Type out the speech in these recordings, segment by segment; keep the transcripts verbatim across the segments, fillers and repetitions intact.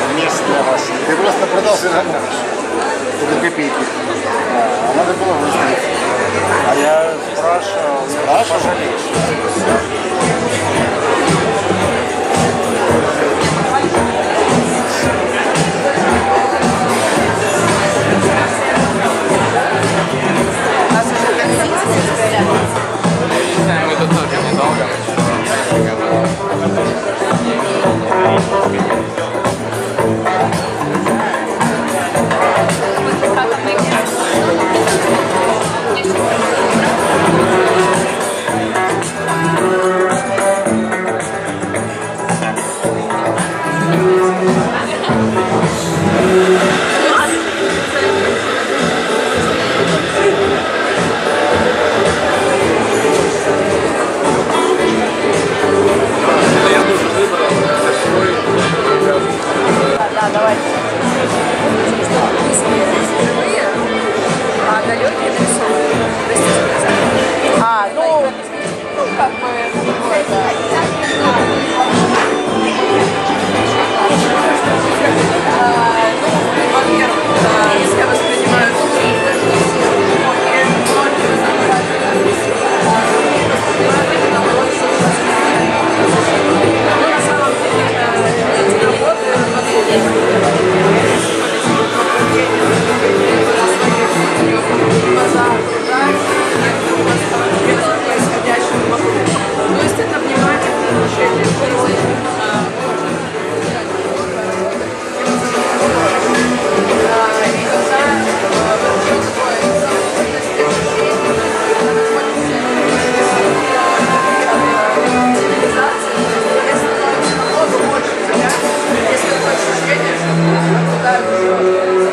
мест для вас. Ты просто продал свой гараж. Это копейки. А надо было выставить. А я спрашивал, Спрашивал? пожалеешь. Мы тут тоже недолго. Да, давайте. А далекие нарисованы? А, ну, ну как бы такое, да. А, ну, во-первых, да, если я воспринимаю на самом деле эти работы глаза окружают, происходящему вокруг. То есть это внимательное отношение к жизни. И когда вообще такое совокупности цивилизации, если становится намного больше тебя, есть такое ощущение, что туда еще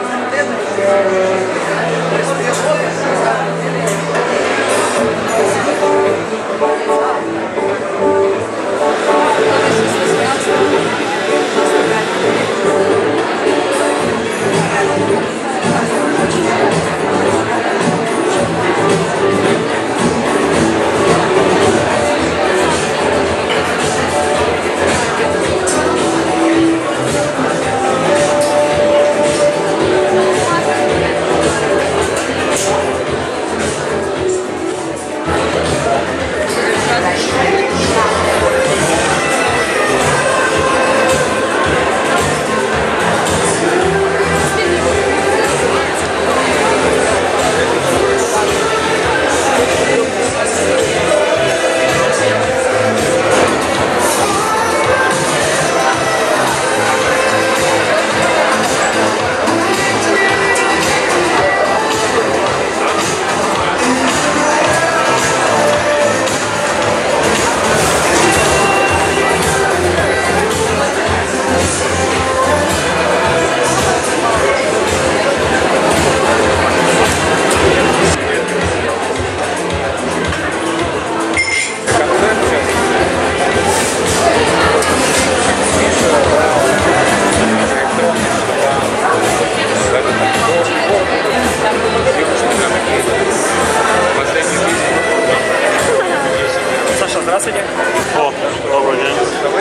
Саша, здравствуйте. О, добрый день.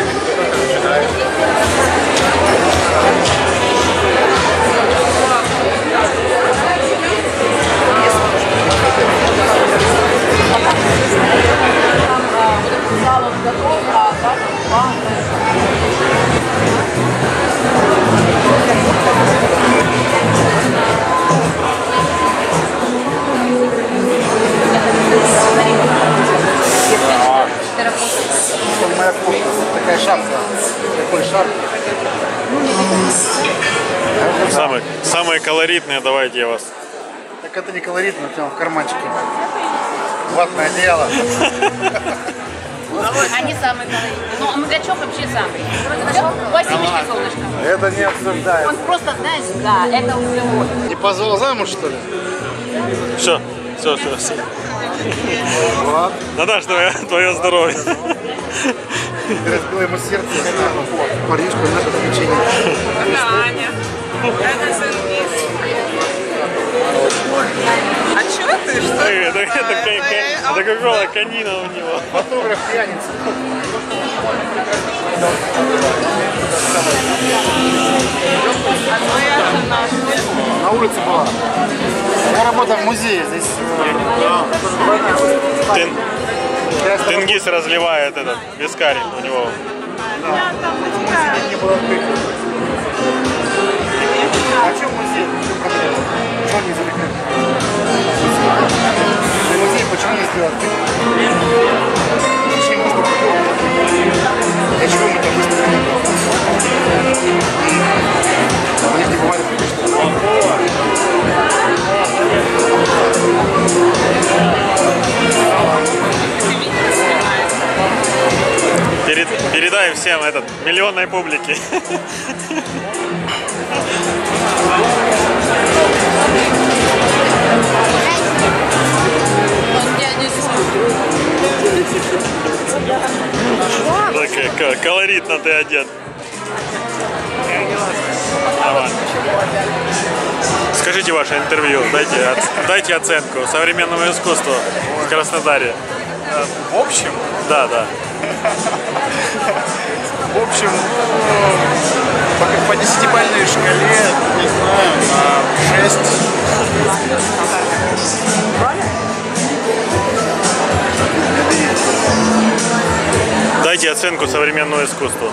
Моя куртка, такая шапка, такой шарф. Самые, самые колоритные, давайте я вас. Так это не колоритно, прям в карманчике. Ватное одеяло. Они самые колоритные. Ну, а Мудачок вообще самый. Восемечки, солнышко. Это не обсуждается. Он просто, знаешь, да, это углевод. Не позвал замуж, что ли? Все, все, все, все. Вот. Наташ, твое, твое здоровье. Ты разбила ему сердце. Парнишку, наше приключение. Это Аня. Это Сергей. А чё ты? Это, это, это, это какого конина у него. Фотограф пьяница. На улице была. Я работаю в музее здесь. Тен, Тенгиз разливает этот вискарь у него. Да. Не было открыто. А в чем музей? В чем проблема? Что не закрыт? Музей почему не сделал открыт? Зачем быстро закрыт? Для чего мы так быстро закрыли? У них не бывает Перед, передай всем этот миллионной публике. Так колоритно ты одет. Давай. Скажите ваше интервью, дайте, дайте оценку современному искусству в Краснодаре. В общем? Да, да. В общем, по, по десятибалльной шкале, не знаю, на шесть. Дайте оценку современному искусству.